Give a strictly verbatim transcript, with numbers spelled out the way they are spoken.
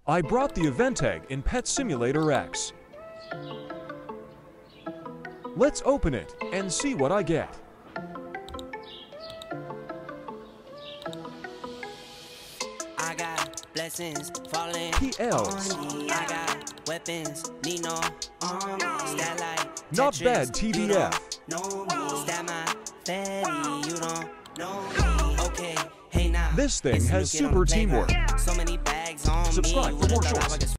I brought the event egg in Pet Simulator X. Let's open it and see what I get. I got blessings falling He Ls. on me. I got weapons, need no army. Stat like Not Tetris, bad, T D F. You don't know me. Stat my fatty, you don't know me. Okay, hey now. This thing it's a has new kid on super the playground. teamwork. So many bags on Subscribe me. for more Would've thought I shorts. was